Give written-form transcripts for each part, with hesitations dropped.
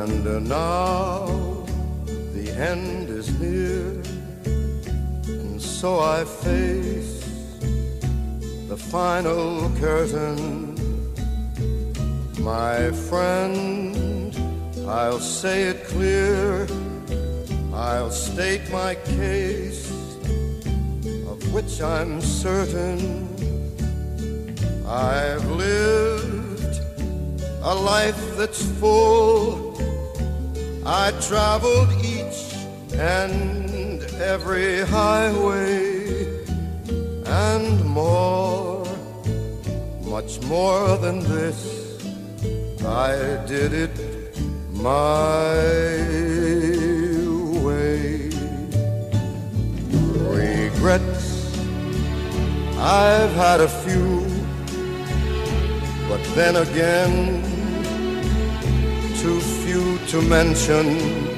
And now the end is near, and so I face the final curtain. My friend, I'll say it clear, I'll state my case, of which I'm certain. I've lived a life that's full. I traveled each and every highway, and more, much more than this, I did it my way. Regrets, I've had a few, but then again, too few to mention.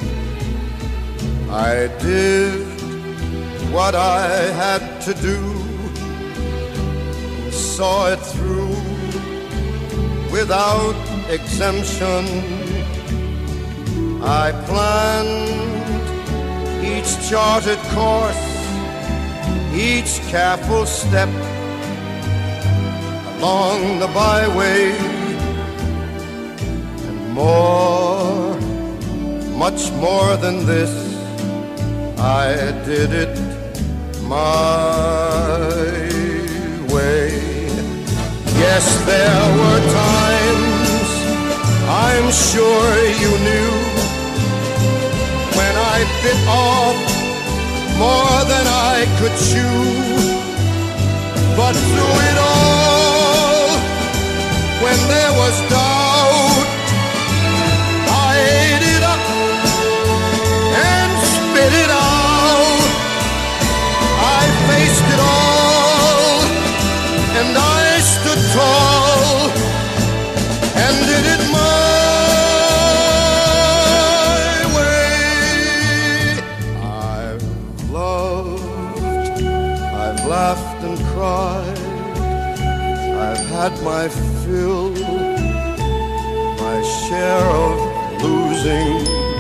I did what I had to do, and saw it through without exemption. I planned each charted course, each careful step along the byway, and more, much more than this, I did it my way. Yes, there were times, I'm sure you knew, when I bit off more than I could chew. But through it all, when there was doubt, I ate it up and spit it out. I faced it all, and I stood tall, and did it my way. I've loved, I've laughed and cried, I've had my fill, my share of losing,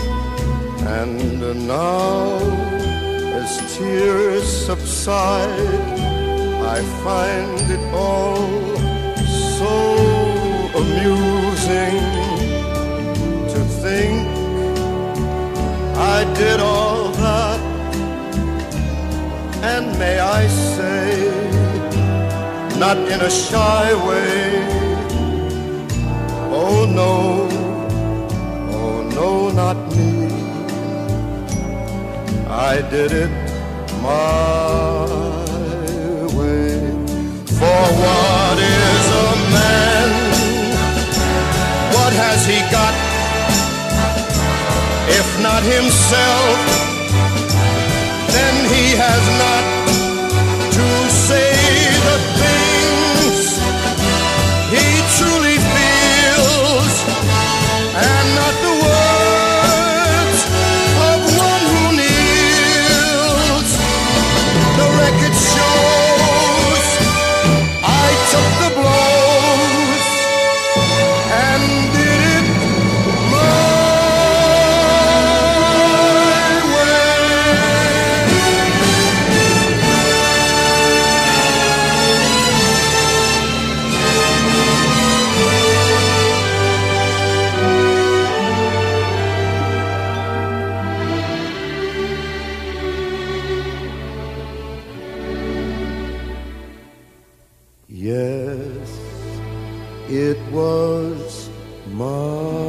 and now, as tears subside, I find it all so amusing to think I did all that, and may I say, not in a shy way, oh no, not me. I did it my way. For what is a man? What has he got, if not himself? Then he has not to say the things he truly feels, and not the words of one who kneels. The record shows I took the blows and did it my Yes, it was my